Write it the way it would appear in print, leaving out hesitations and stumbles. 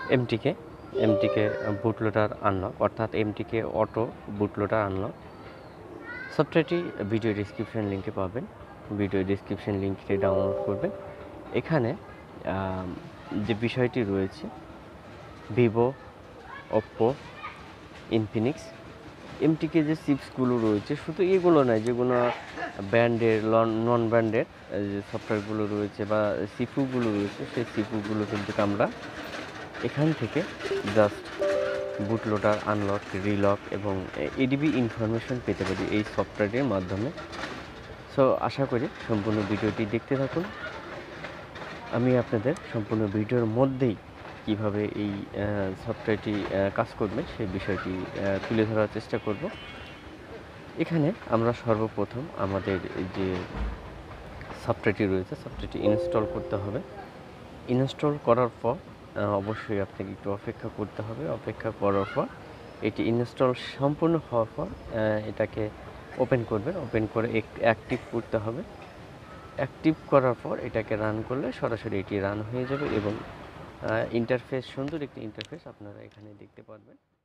এমটিকে এমটিকে bootloader unlock, অর্থাৎ MTK auto bootloader unlock. সফটওয়্যারটি video description লিঙ্কে পাবেন, ভিডিও ডিসক্রিপশন লিঙ্কটি ডাউনলোড করবেন। এখানে যে বিষয়টি রয়েছে ভিভো, ওপ্পো, ইনফিনিক্স, এমটিকে যে চিপসগুলো রয়েছে শুধু এগুলো নয়, যেগুলো ব্র্যান্ডের নন ব্র্যান্ডের যে সফটওয়্যারগুলো রয়েছে বা সিপিইউগুলো রয়েছে, সেই সিপিইউগুলো কিন্তু আমরা এখান থেকে জাস্ট বুটলোডার, আনলক, রিলক এবং এডিবি ইনফরমেশন পেতে পারি এই সফটওয়্যারের মাধ্যমে। সো আশা করি সম্পূর্ণ ভিডিওটি দেখতে থাকুন। আমি আপনাদের সম্পূর্ণ ভিডিওর মধ্যেই কিভাবে এই সফটওয়্যারটি কাজ করবে সেই বিষয়টি তুলে ধরার চেষ্টা করব। এখানে আমরা সর্বপ্রথম আমাদের যে সফটওয়্যারটি রয়েছে সফটওয়্যারটি ইনস্টল করতে হবে। ইনস্টল করার পর অবশ্যই আপনাকে একটু অপেক্ষা করতে হবে। অপেক্ষা করার পর এটি ইনস্টল সম্পূর্ণ হওয়ার পর এটাকে ওপেন করবেন। ওপেন করে অ্যাক্টিভ করতে হবে। অ্যাক্টিভ করার পর এটাকে রান করলে সরাসরি এটি রান হয়ে যাবে এবং ইন্টারফেস, সুন্দর একটি ইন্টারফেস আপনারা এখানে দেখতে পারবেন।